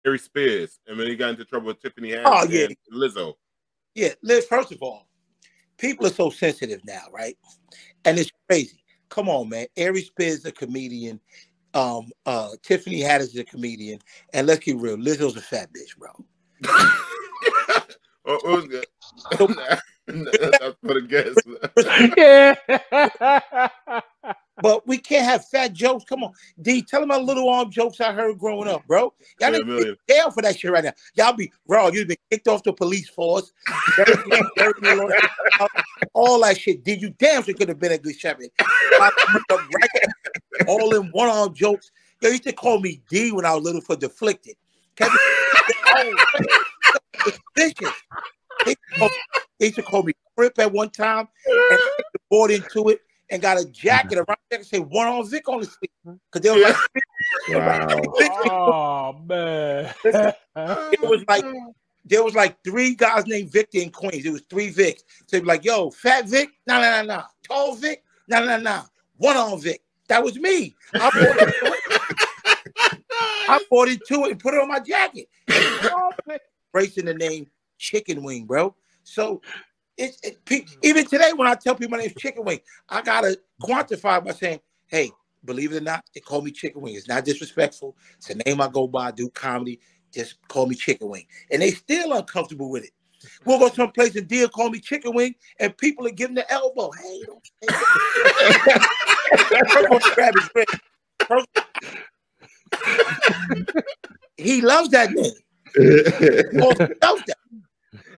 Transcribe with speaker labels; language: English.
Speaker 1: Harry Spears, and then he got into trouble with Tiffany Haddish and Lizzo.
Speaker 2: Yeah, Liz. First of all, people are so sensitive now, right? And it's crazy. Come on, man. Ari Spears is a comedian. Tiffany Haddish is a comedian, and let's get real. Lizzo's a fat bitch, bro.
Speaker 1: It was good. That's for the guess.
Speaker 3: Yeah.
Speaker 2: But we can't have fat jokes. Come on, D. Tell them my little arm jokes I heard growing up, bro. Y'all need to be in jail for that shit right now. Y'all be wrong. You've been kicked off the police force. All that shit. D, you damn sure could have been a good shepherd. All in one arm jokes. Yo, you used to call me D when I was little for deflected. Vicious. They used to call me Crip at one time, and I bought into it and got a jacket around there and say one on Vic on the sleeve because they were like,
Speaker 3: "Oh man!"
Speaker 2: There was like 3 guys named Victor in Queens. It was 3 Vics. So they were like, "Yo, Fat Vic, nah. Tall Vic, nah. One on Vic." That was me. I bought into it and put it on my jacket. Embracing the name Chicken Wing, bro. So even today when I tell people my name's Chicken Wing, I gotta quantify by saying, hey, believe it or not, they call me Chicken Wing. It's not disrespectful. It's a name I go by, I do comedy. Just call me Chicken Wing. And they still uncomfortable with it. We'll go someplace and deal call me Chicken Wing, and people are giving the elbow. Hey, don't say that. He loves that name. He loves that.